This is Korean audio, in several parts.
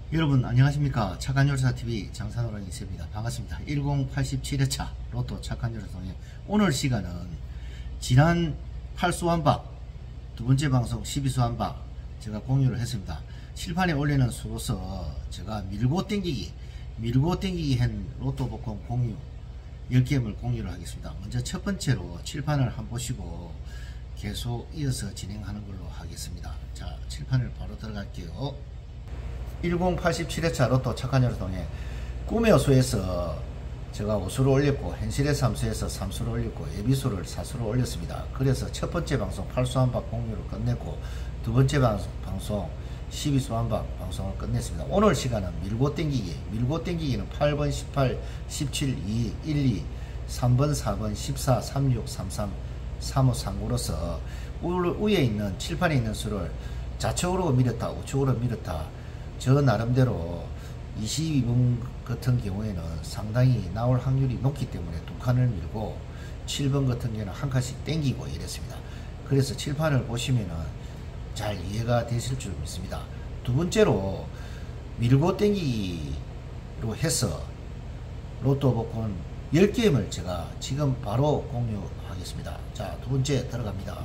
여러분 안녕하십니까. 착한요리사TV 장산호랑이 있습니다. 반갑습니다. 1087회차 로또 착한요리사동의 오늘 시간은 지난 8수 한박 두번째 방송 12수 한박 제가 공유를 했습니다. 칠판에 올리는 수로서 제가 밀고 땡기기 한 로또 복권 공유 10개를 공유를 하겠습니다. 먼저 첫 번째로 칠판을 한번 보시고 계속 이어서 진행하는 걸로 하겠습니다. 자, 칠판을 바로 들어갈게요. 1087회차 로또 착한요리동에 꿈의 호수에서 제가 5수를 올렸고 현실의 3수에서 3수를 올렸고 예비수를 4수를 올렸습니다. 그래서 첫 번째 방송 8수 한박 공유를 끝냈고 두 번째 방송 12수 한박 방송을 끝냈습니다. 오늘 시간은 밀고 땡기기는 8번 18 17 2 1 2 3번 4번 14 36 33 35 39로서 위에 있는 칠판에 있는 수를 좌측으로 밀었다 우측으로 밀었다 저 나름대로 22번 같은 경우에는 상당히 나올 확률이 높기 때문에 두 칸을 밀고 7번 같은 경우는 한 칸씩 땡기고 이랬습니다. 그래서 칠판을 보시면은 잘 이해가 되실 줄 믿습니다. 두 번째로 밀고 땡기기로 해서 로또 복권 10게임을 제가 지금 바로 공유하겠습니다. 자, 두 번째 들어갑니다.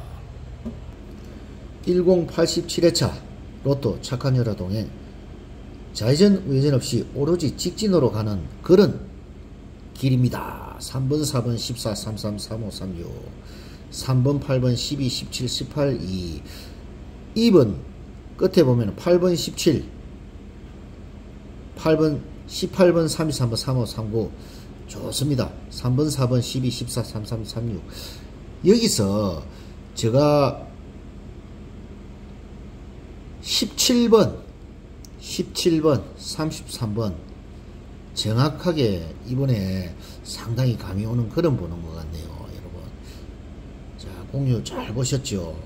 1087회차 로또 착한요리동에 좌회전 우회전 없이 오로지 직진으로 가는 그런 길입니다. 3번 4번 14 33 35 36 3번 8번 12 17 18 2 2번 끝에 보면 8번 17 8번 18번 33번 35 39 좋습니다. 3번 4번 12 14 33 36 여기서 제가 17번 33번 정확하게 이번에 상당히 감이 오는 그런 보는 것 같네요. 여러분, 자, 공유 잘 보셨죠?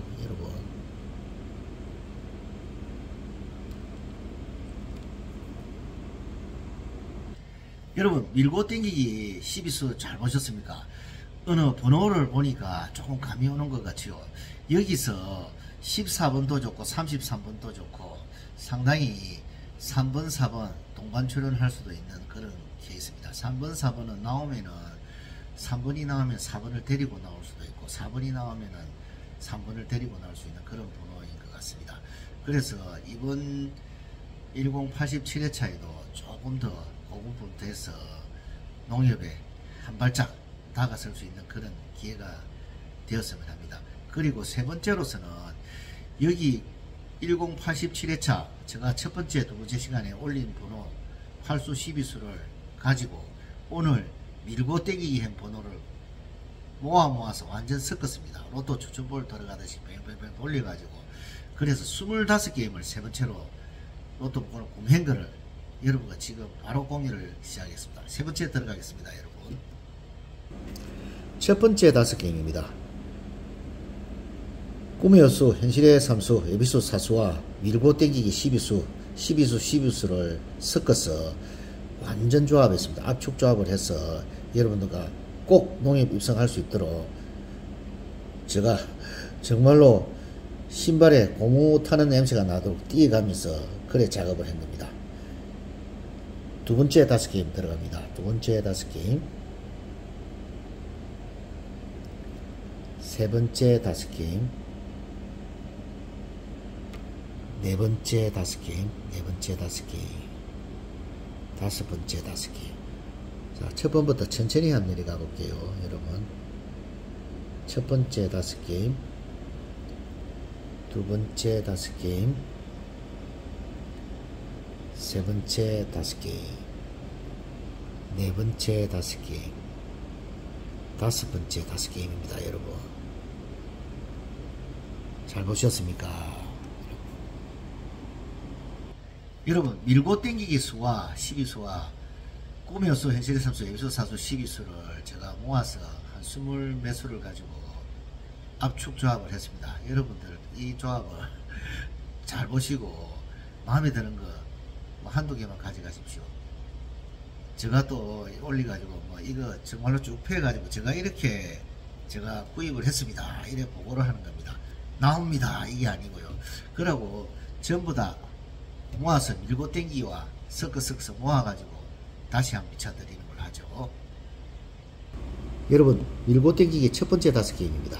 여러분 밀고 땡기기 12수 잘 보셨습니까? 어느 번호를 보니까 조금 감이 오는 것 같죠. 여기서 14번도 좋고 33번도 좋고 상당히 3번 4번 동반 출연할 수도 있는 그런 케이스입니다. 3번 4번은 나오면은 3번이 나오면 4번을 데리고 나올 수도 있고 4번이 나오면은 3번을 데리고 나올 수 있는 그런 번호인 것 같습니다. 그래서 이번 1087회차에도 조금 더 고군분투해서 농협에 한 발짝 다가설 수 있는 그런 기회가 되었으면 합니다. 그리고 세 번째로서는 여기 1087회차 제가 첫 번째 두 번째 시간에 올린 번호 8수 12수를 가지고 오늘 밀고 땡기기 한 번호를 모아서 완전 섞었습니다. 로또 추천볼 들어가듯이 뱅뱅뱅 돌려가지고 그래서 25게임을 세 번째로 로또 번호 구매한 거를 여러분과 지금 바로 공유를 시작하겠습니다. 세 번째 들어가겠습니다. 여러분, 첫 번째 5게임입니다. 꿈의 호수, 현실의 3수, 예비수 4수와 밀고 땡기기 12수, 12수를 섞어서 완전 조합했습니다. 압축 조합을 해서 여러분들과 꼭 농협 입성할 수 있도록 제가 정말로 신발에 고무 타는 냄새가 나도록 뛰어가면서 그래 작업을 한 겁니다. 두 번째 5게임 들어갑니다. 두 번째 5게임, 세 번째 5게임, 네 번째 5게임, 네 번째 5게임, 다섯 번째 5게임. 자, 첫 번부터 천천히 한번 내려가 볼게요. 여러분, 첫 번째 5게임, 두 번째 5게임, 세 번째 5게임, 네 번째 5게임, 다섯 번째 5게임입니다. 여러분, 잘 보셨습니까? 여러분, 밀고 땡기기 수와 12수와 꿈의 호수, 현실의 3수, 예비수 4수, 12수를 제가 모아서 한 20몇 수를 가지고 압축 조합을 했습니다. 여러분들 이 조합을 잘 보시고 마음에 드는 거 뭐 한두 개만 가져가십시오. 제가 또 올려가지고 뭐 이거 정말로 쭉 펴가지고 제가 이렇게 제가 구입을 했습니다. 이렇게 보고를 하는 겁니다. 나옵니다. 이게 아니고요. 그러고 전부 다 모아서 밀고 땡기기와 섞어 모아가지고 다시 한번 미쳐드리는 걸 하죠. 여러분, 밀고 땡기기 첫 번째 5게임입니다.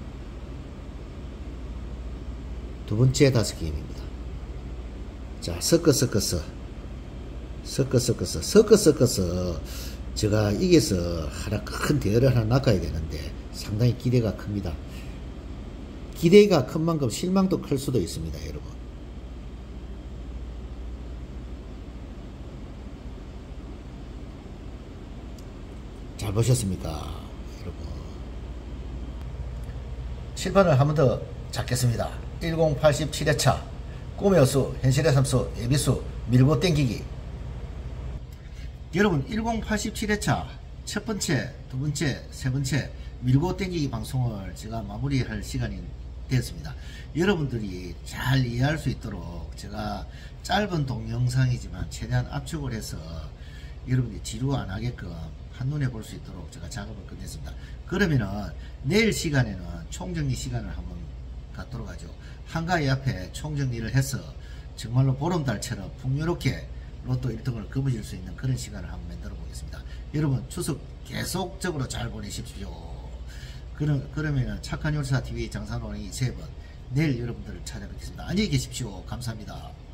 두 번째 5게임입니다. 자, 섞어서 제가 이겨서 하나 큰 대회를 하나 낚아야 되는데 상당히 기대가 큽니다. 기대가 큰 만큼 실망도 클 수도 있습니다, 여러분. 잘 보셨습니까, 여러분? 칠판을 한 번 더 잡겠습니다. 1087회차 꿈의 여수, 현실의 삼수, 예비수, 밀고 땡기기. 여러분, 1087회차 첫 번째, 두 번째, 세 번째 밀고 땡기기 방송을 제가 마무리할 시간이 되었습니다. 여러분들이 잘 이해할 수 있도록 제가 짧은 동영상이지만 최대한 압축을 해서 여러분들이 지루 안 하게끔 한눈에 볼 수 있도록 제가 작업을 끝냈습니다. 그러면은 내일 시간에는 총정리 시간을 한번 갖도록 하죠. 한가위 앞에 총정리를 해서 정말로 보름달처럼 풍요롭게 로또 1등을 거머쥘 수 있는 그런 시간을 한번 만들어 보겠습니다. 여러분, 추석 계속적으로 잘 보내십시오. 그러면은 착한 요리사 TV 장산호랑이 3번 내일 여러분들을 찾아뵙겠습니다. 안녕히 계십시오. 감사합니다.